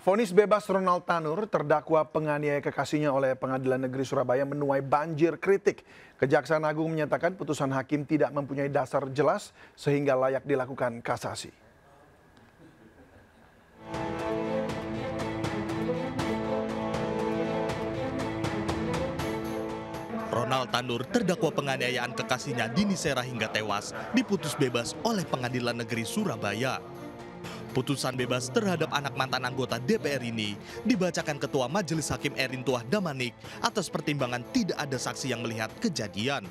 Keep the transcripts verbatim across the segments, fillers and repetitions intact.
Vonis bebas Ronald Tanur, terdakwa penganiaya kekasihnya oleh Pengadilan Negeri Surabaya menuai banjir kritik. Kejaksaan Agung menyatakan putusan hakim tidak mempunyai dasar jelas sehingga layak dilakukan kasasi. Ronald Tanur, terdakwa penganiayaan kekasihnya Dini Sera hingga tewas, diputus bebas oleh Pengadilan Negeri Surabaya. Putusan bebas terhadap anak mantan anggota D P R ini dibacakan Ketua Majelis Hakim Erin Tuah Damanik atas pertimbangan tidak ada saksi yang melihat kejadian.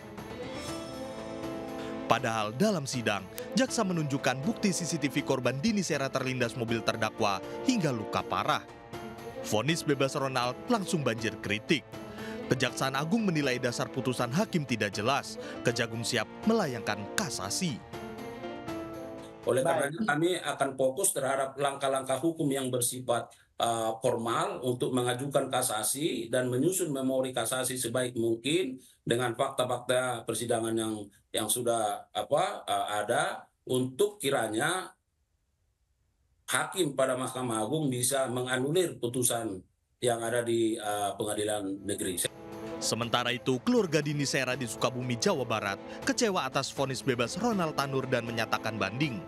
Padahal dalam sidang, jaksa menunjukkan bukti C C T V korban Dini Sera terlindas mobil terdakwa hingga luka parah. Vonis bebas Ronald langsung banjir kritik. Kejaksaan Agung menilai dasar putusan hakim tidak jelas. Kejagung siap melayangkan kasasi. Oleh karenanya kami akan fokus terhadap langkah-langkah hukum yang bersifat uh, formal untuk mengajukan kasasi dan menyusun memori kasasi sebaik mungkin dengan fakta-fakta persidangan yang yang sudah apa uh, ada untuk kiranya hakim pada Mahkamah Agung bisa menganulir putusan yang ada di uh, Pengadilan Negeri. Sementara itu, keluarga Dini Sera di Sukabumi, Jawa Barat, kecewa atas vonis bebas Ronald Tanur dan menyatakan banding.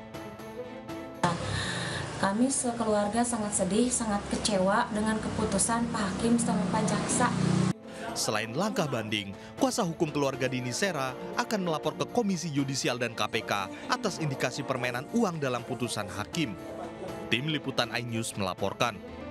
Kami sekeluarga sangat sedih, sangat kecewa dengan keputusan Pak Hakim sama Pak Jaksa. Selain langkah banding, kuasa hukum keluarga Dini Sera akan melapor ke Komisi Yudisial dan K P K atas indikasi permainan uang dalam putusan hakim. Tim Liputan iNews melaporkan.